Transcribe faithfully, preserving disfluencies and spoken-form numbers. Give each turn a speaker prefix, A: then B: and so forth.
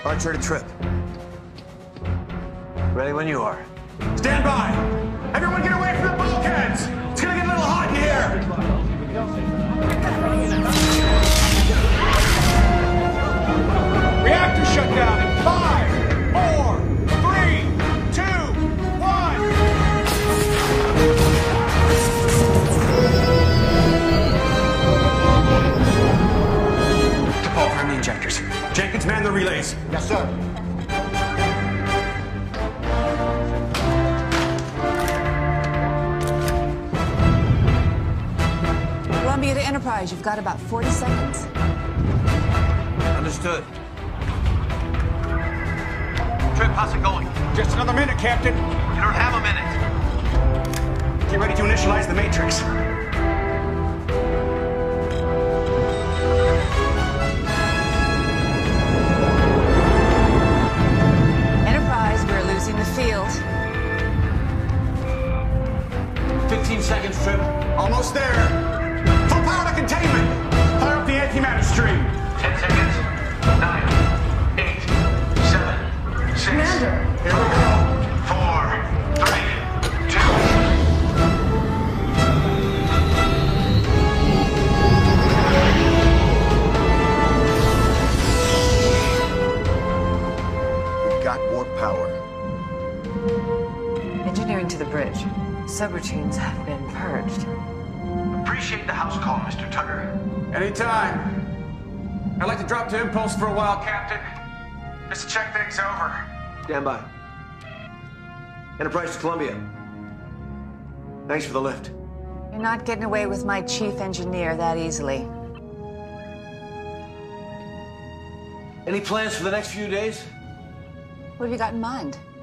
A: Archer to Trip. Ready when you are. Stand by! Everyone get away from the bulkheads! It's gonna get a little hot in here! Reactor shutdown in five, four, three, two, one! Over the injectors. Jenkins, man the relays. Yes, sir.
B: Columbia to Enterprise, you've got about forty seconds.
A: Understood.
C: Trip, how's it going?
A: Just another minute, Captain.
C: You don't have a minute.
A: Get ready to initialize the Matrix.
B: Enterprise, we're losing the field.
A: fifteen seconds, Trip. Almost there. Full power to containment. Fire up the antimatter stream.
C: Ten seconds. Nine, eight, seven, six.
B: Commander.
A: Here we go.
C: Four, three, two.
A: We've got warp power.
B: Engineering to the bridge. Subroutines have been purged.
C: Appreciate the house call, Mister Tucker.
A: Anytime. I'd like to drop to Impulse for a while, Captain. Just to check things over. Stand by. Enterprise to Columbia. Thanks for the lift.
B: You're not getting away with my chief engineer that easily.
A: Any plans for the next few days?
B: What have you got in mind?